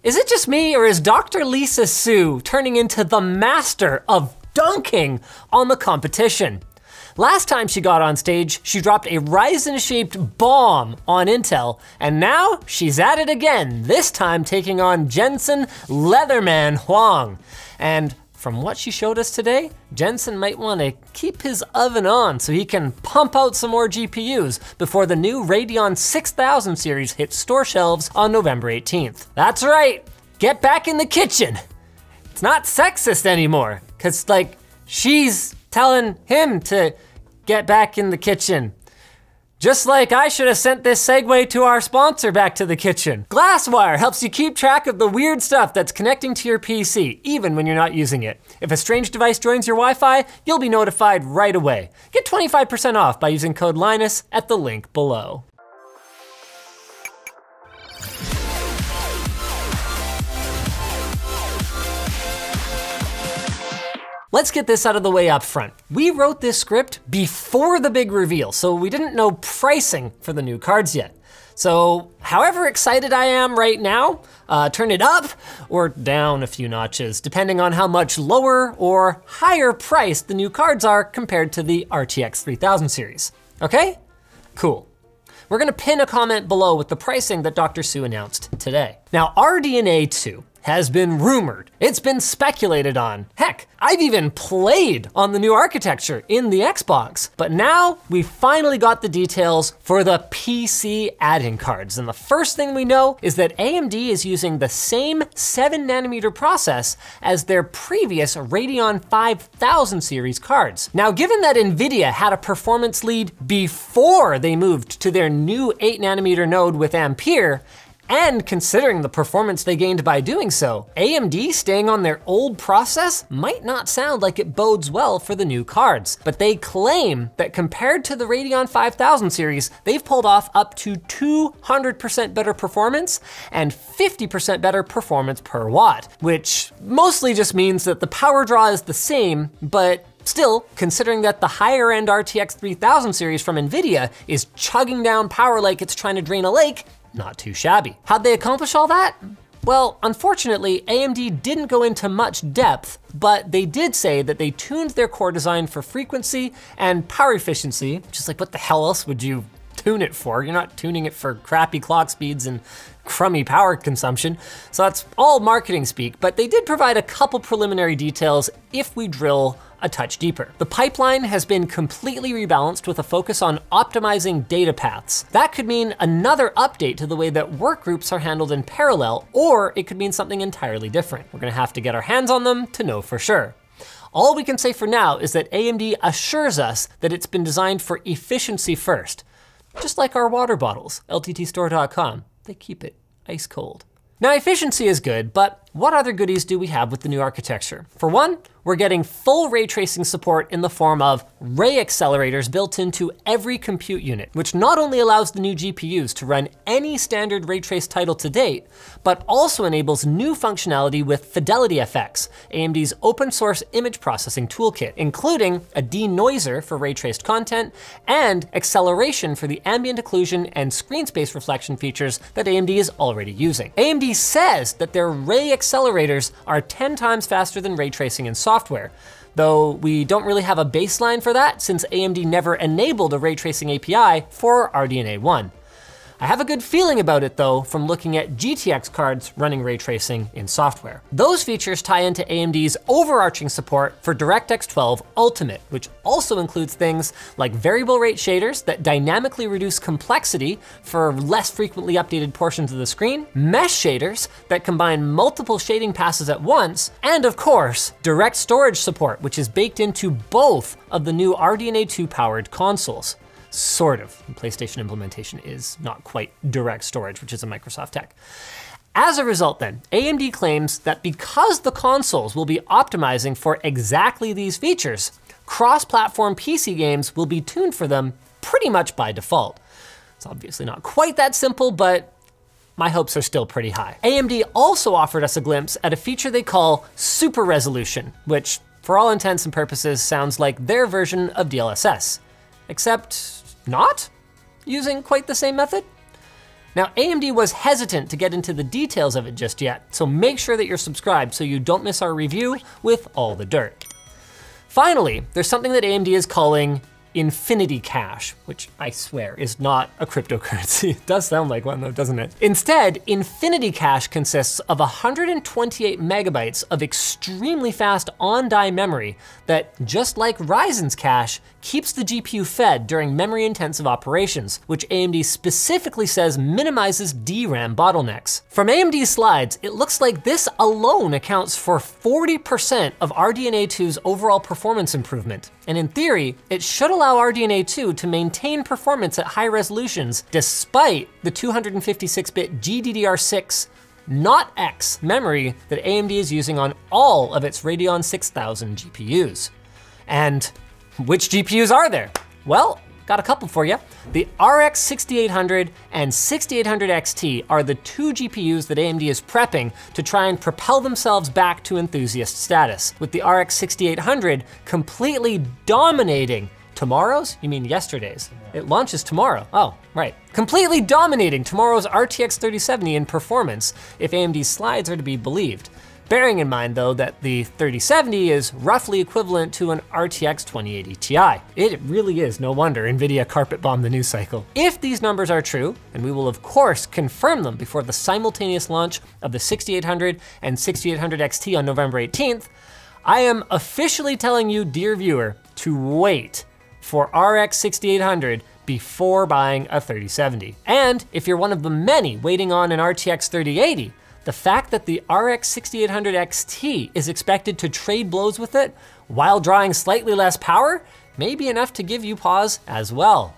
Is it just me, or is Dr. Lisa Su turning into the master of dunking on the competition? Last time she got on stage, she dropped a Ryzen-shaped bomb on Intel, and now she's at it again, this time taking on Jensen Leatherman Huang. And from what she showed us today, Jensen might want to keep his oven on so he can pump out some more GPUs before the new Radeon 6000 series hits store shelves on November 18th. That's right, get back in the kitchen. It's not sexist anymore, cause like, she's telling him to get back in the kitchen. Just like I should have sent this segue to our sponsor back to the kitchen. Glasswire helps you keep track of the weird stuff that's connecting to your PC, even when you're not using it. If a strange device joins your Wi-Fi, you'll be notified right away. Get 25% off by using code Linus at the link below. Let's get this out of the way up front. We wrote this script before the big reveal, so we didn't know pricing for the new cards yet. So however excited I am right now, turn it up or down a few notches, depending on how much lower or higher priced the new cards are compared to the RTX 3000 series. Okay? Cool. We're gonna pin a comment below with the pricing that Dr. Su announced today. Now, RDNA 2 has been rumored, it's been speculated on. Heck, I've even played on the new architecture in the Xbox. But now we finally got the details for the PC add-in cards. And the first thing we know is that AMD is using the same 7nm process as their previous Radeon 5000 series cards. Now, given that NVIDIA had a performance lead before they moved to their new 8nm node with Ampere, and considering the performance they gained by doing so, AMD staying on their old process might not sound like it bodes well for the new cards. But they claim that compared to the Radeon 5000 series, they've pulled off up to 200% better performance and 50% better performance per watt, which mostly just means that the power draw is the same, but still, considering that the higher end RTX 3000 series from NVIDIA is chugging down power like it's trying to drain a lake, not too shabby. How'd they accomplish all that? Well, unfortunately, AMD didn't go into much depth, but they did say that they tuned their core design for frequency and power efficiency, just like what the hell else would you tune it for? You're not tuning it for crappy clock speeds and crummy power consumption. So that's all marketing speak, but they did provide a couple preliminary details if we drill a touch deeper. The pipeline has been completely rebalanced with a focus on optimizing data paths. That could mean another update to the way that work groups are handled in parallel, or it could mean something entirely different. We're gonna have to get our hands on them to know for sure. All we can say for now is that AMD assures us that it's been designed for efficiency first. Just like our water bottles, lttstore.com. They keep it ice cold. Now, efficiency is good, but what other goodies do we have with the new architecture? For one, we're getting full ray tracing support in the form of ray accelerators built into every compute unit, which not only allows the new GPUs to run any standard ray trace title to date, but also enables new functionality with Fidelity FX, AMD's open source image processing toolkit, including a denoiser for ray traced content and acceleration for the ambient occlusion and screen space reflection features that AMD is already using. AMD says that their ray accelerators are 10 times faster than ray tracing in software, though we don't really have a baseline for that since AMD never enabled a ray tracing API for RDNA 1. I have a good feeling about it though from looking at GTX cards running ray tracing in software. Those features tie into AMD's overarching support for DirectX 12 Ultimate, which also includes things like variable rate shaders that dynamically reduce complexity for less frequently updated portions of the screen, mesh shaders that combine multiple shading passes at once, and of course, direct storage support, which is baked into both of the new RDNA 2 powered consoles. Sort of. The PlayStation implementation is not quite direct storage, which is a Microsoft tech. As a result then, AMD claims that because the consoles will be optimizing for exactly these features, cross-platform PC games will be tuned for them pretty much by default. It's obviously not quite that simple, but my hopes are still pretty high. AMD also offered us a glimpse at a feature they call Super Resolution, which for all intents and purposes sounds like their version of DLSS, except not using quite the same method. Now, AMD was hesitant to get into the details of it just yet, so make sure that you're subscribed so you don't miss our review with all the dirt. Finally, there's something that AMD is calling Infinity Cache, which I swear is not a cryptocurrency. It does sound like one though, doesn't it? Instead, Infinity Cache consists of 128 megabytes of extremely fast on-die memory that, just like Ryzen's cache, keeps the GPU fed during memory-intensive operations, which AMD specifically says minimizes DRAM bottlenecks. From AMD's slides, it looks like this alone accounts for 40% of RDNA 2's overall performance improvement. And in theory, it should allow RDNA 2 to maintain performance at high resolutions despite the 256-bit GDDR6 not X memory that AMD is using on all of its Radeon 6000 GPUs. And which GPUs are there? Well, got a couple for you. The RX 6800 and 6800 XT are the two GPUs that AMD is prepping to try and propel themselves back to enthusiast status, with the RX 6800 completely dominating tomorrow's? You mean yesterday's? It launches tomorrow. Oh, right. Completely dominating tomorrow's RTX 3070 in performance, if AMD's slides are to be believed. Bearing in mind though that the 3070 is roughly equivalent to an RTX 2080 Ti. It really is no wonder NVIDIA carpet bombed the news cycle. If these numbers are true, and we will of course confirm them before the simultaneous launch of the 6800 and 6800 XT on November 18th, I am officially telling you, dear viewer, to wait for RX 6800 before buying a 3070. And if you're one of the many waiting on an RTX 3080, the fact that the RX 6800 XT is expected to trade blows with it while drawing slightly less power may be enough to give you pause as well.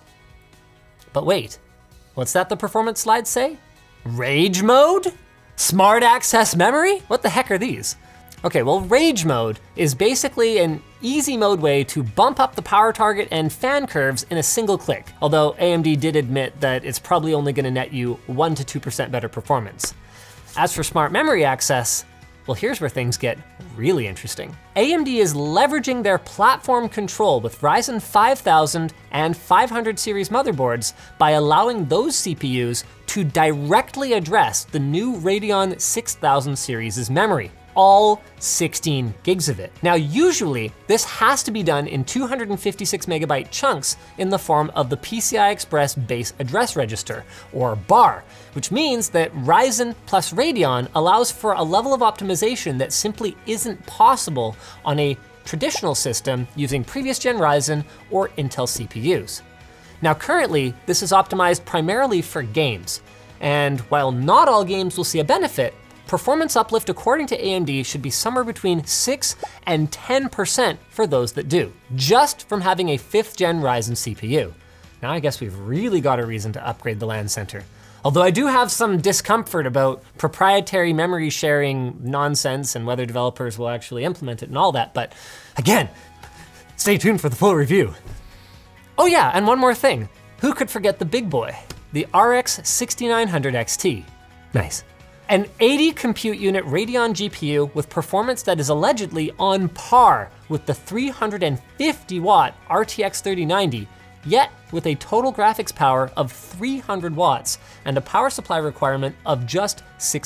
But wait, what's that the performance slides say? Rage mode? Smart access memory? What the heck are these? Okay, well, Rage mode is basically an easy mode way to bump up the power target and fan curves in a single click, although AMD did admit that it's probably only gonna net you 1 to 2% better performance. As for smart memory access, well, here's where things get really interesting. AMD is leveraging their platform control with Ryzen 5000 and 500 series motherboards by allowing those CPUs to directly address the new Radeon 6000 series' memory. All 16 gigs of it. Now, usually this has to be done in 256 megabyte chunks in the form of the PCI Express base address register, or BAR, which means that Ryzen plus Radeon allows for a level of optimization that simply isn't possible on a traditional system using previous gen Ryzen or Intel CPUs. Now, currently, this is optimized primarily for games. And while not all games will see a benefit, performance uplift according to AMD should be somewhere between 6 and 10% for those that do, just from having a 5th gen Ryzen CPU. Now I guess we've really got a reason to upgrade the LAN center. Although I do have some discomfort about proprietary memory sharing nonsense and whether developers will actually implement it and all that, but again, stay tuned for the full review. Oh yeah, and one more thing. Who could forget the big boy? The RX 6900 XT. Nice. An 80 compute unit Radeon GPU with performance that is allegedly on par with the 350 watt RTX 3090, yet with a total graphics power of 300 watts and a power supply requirement of just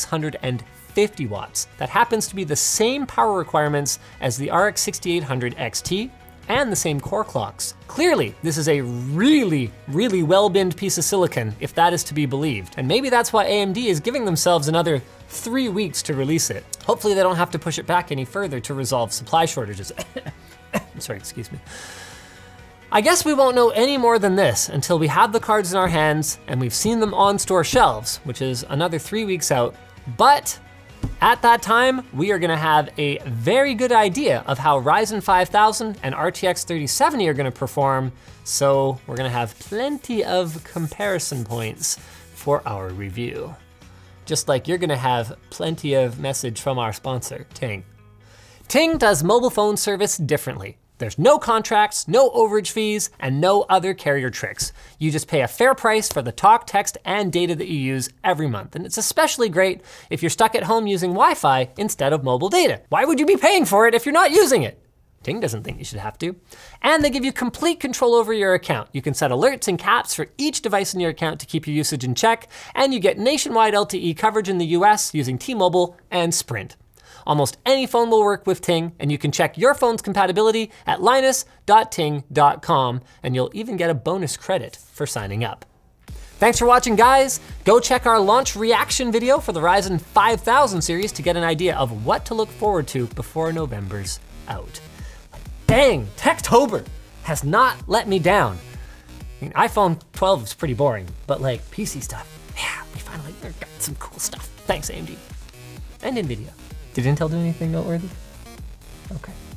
650 watts. That happens to be the same power requirements as the RX 6800 XT and the same core clocks. Clearly, this is a really, really well-binned piece of silicon, if that is to be believed. And maybe that's why AMD is giving themselves another 3 weeks to release it. Hopefully they don't have to push it back any further to resolve supply shortages. Sorry, excuse me. I guess we won't know any more than this until we have the cards in our hands and we've seen them on store shelves, which is another 3 weeks out. But at that time, we are gonna have a very good idea of how Ryzen 5000 and RTX 3070 are gonna perform, so we're gonna have plenty of comparison points for our review. Just like you're gonna have plenty of message from our sponsor, Ting. Ting does mobile phone service differently. There's no contracts, no overage fees, and no other carrier tricks. You just pay a fair price for the talk, text, and data that you use every month. And it's especially great if you're stuck at home using Wi-Fi instead of mobile data. Why would you be paying for it if you're not using it? Ting doesn't think you should have to. And they give you complete control over your account. You can set alerts and caps for each device in your account to keep your usage in check, and you get nationwide LTE coverage in the US using T-Mobile and Sprint. Almost any phone will work with Ting, and you can check your phone's compatibility at linus.ting.com, and you'll even get a bonus credit for signing up. Thanks for watching, guys. Go check our launch reaction video for the Ryzen 5000 series to get an idea of what to look forward to before November's out. Dang, Techtober has not let me down. I mean, iPhone 12 is pretty boring, but like PC stuff, yeah, we finally got some cool stuff. Thanks, AMD and NVIDIA. Did Intel do anything noteworthy? Okay.